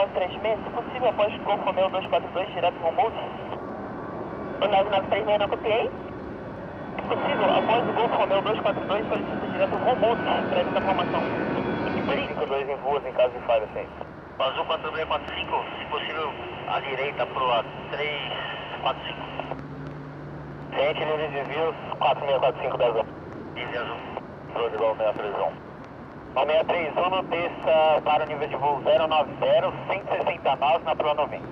936, se possível, após Golf Romeo 242, direto com o Multi. O 9936 não copiei. Se possível, após o Golf Romeo 242, solicita direto com o Multi, para essa formação. 352 em ruas em caso de falha, sim. Azul 4645, se possível, à direita pro 345. Gente, linha de desvios 4645 da Azul. Easy Azul. Show de bola 631. No 631, desça para o nível de voo 090, 160 nós na Pro 90.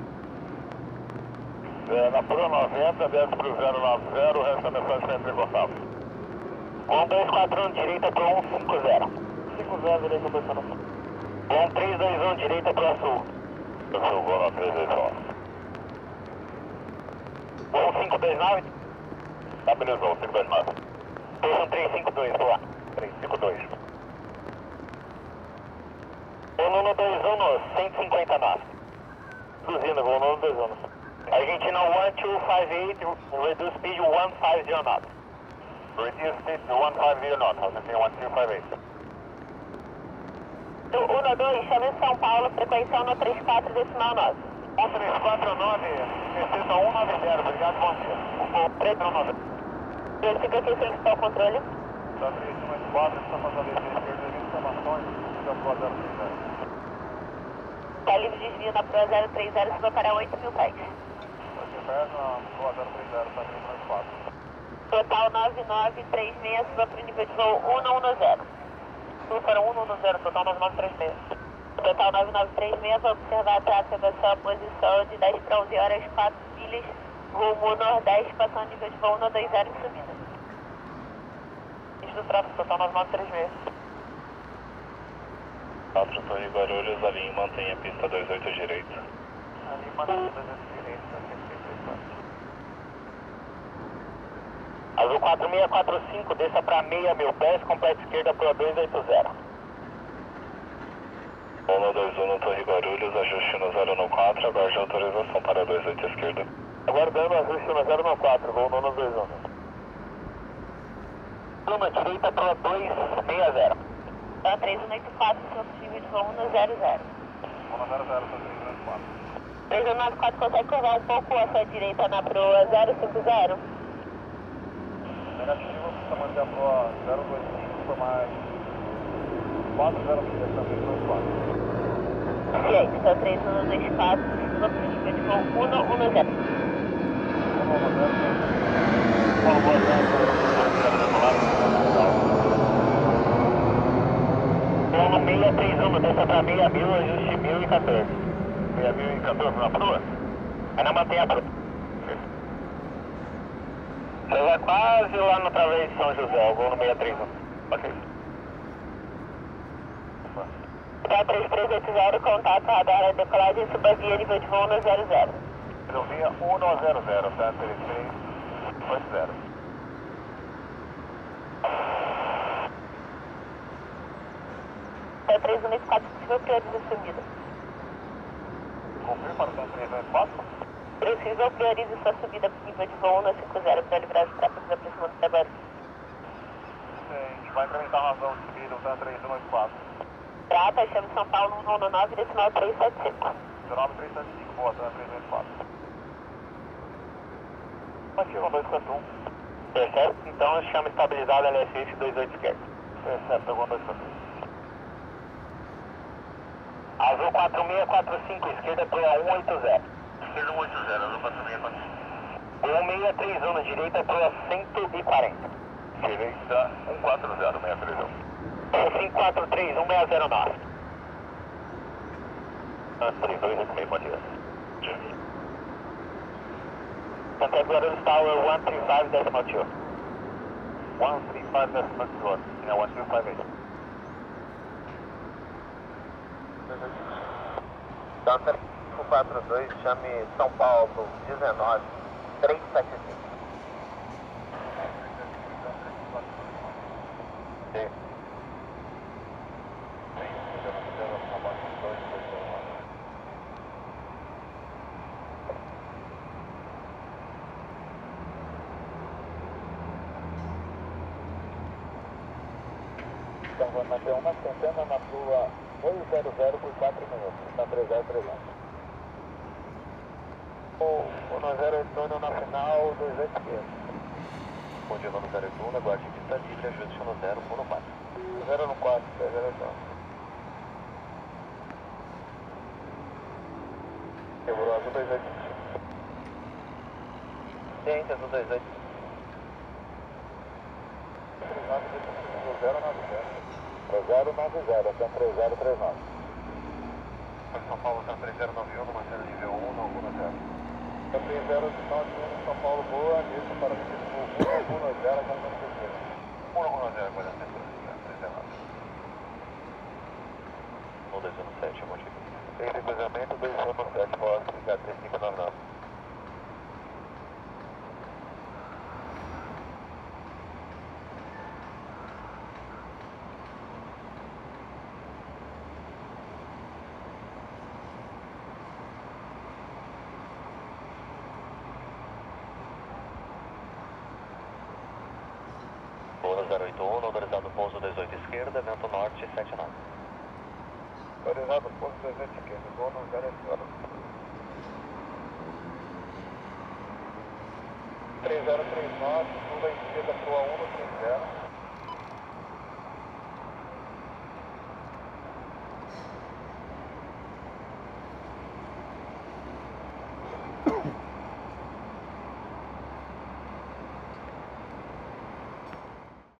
Na Pro 90, desce para o 090, o resto da mensagem sempre importável. 1241, direita para o 150. 50, direita para o sul. 1321, direita para o sul. Sul, vou na 321. 1529. Tá beleza, 1529. 1352, boa. 352. 1121, 150 nós. Reduzindo, vou 1121. Argentina 1258, reduce speed 150 knots. Reduce speed 150 knots, Argentina 1258. 12, chame São Paulo, frequência 134, decimal 9. 1349, licença 190, obrigado, bom dia. 319. Verifica aqui se ele está o controle. Está 394, está fazendo a esquerda de informações, já pro 030. Está livre de desvio na Pro 030, se vai para 8.000 pés. Na Pro 030, está 394. Total 9936, suba para o nível de voo 110. Suba para 110, total 9936. Total 9936, vai observar a taxa da sua posição de 10 para 11 horas, 4 milhas, rumo nordeste, passando nível de voo 120 em subida. Isso do tráfego, total 9936. 4 Torre Guarulhos, alinhe e mantenha a pista 28 direita. Alinhe e mantenha a pista 28 direita, Azul 4645, desça para 6.000 pés, completa esquerda para 280. 121 Torre Guarulhos, ajuste no 014, aguarde autorização para 28 esquerda. Aguardando ajuste no 014, voo 121. Pluma direita para 260. Tá 3184, seu possível de voo 100. 100, tá 3194. 3194, consegue curvar um pouco a sua direita na proa 050? Negativo, está mantendo a proa 025 por mais 406, está 394. Ciente, está 3124, suba para o nível de voo 110. 631, desça para 6.000, ajuste 1.014. 6.014 na proa? Ainda mantém a proa. Você vai quase lá no través de São José, eu vou no 631. Ok. Tá 3380, contato radar, decolagem subavia, nível de voo no 00. Subavia 100, tá 3380. Tá 3194, possível prioriza a subida. Confirma para o 3194? Precisa priorize sua subida para o nível de voo 150 para livrar os tráfegos aproximando da Guarulhos. A gente vai incrementar a razão de subida, o TAN 3194. Trata, chame São Paulo 119, decimal 375. 19375, boa, TAN 394. Ativo 241. Percebe? Então chama estabilizado LSX 28 esquerda. Percebe, alguma 241. Azul 4645, esquerda para 180. Esquerda 180, azul 4645. 1631, direita para 140. Direita 140, 631. 543, 1609. 3286, bom dia. Contact Guarulhos Tower 135 decimal 2. 135 decimal 2, yeah, 1258. Então, 542, chame São Paulo 19, 375. Sim. Então, vou manter uma centena na rua 200 por 4 minutos, está 3039. O 10 retorno na final, 28 esquerda. Continuando 081, aguarde pista livre, ajuste no 0, 4. 0 no 4, 0 retorno. Quebrou azul 28. Ciência, azul 28. 3090, até 3039. São Paulo, está 3091, numa cena nível 1, não 10. 3091, São Paulo, boa, isso para o 110, com 110, agora a temperatura, 39. 1217, Monte. Tem cruzamento 217, pode ficar 3599. Boa 081, autorizado pouso 18 esquerda, vento norte 79. Autorizado pouso 18 esquerda, voo no 0 esquerda. 3039, curva esquerda para o A1 no 30.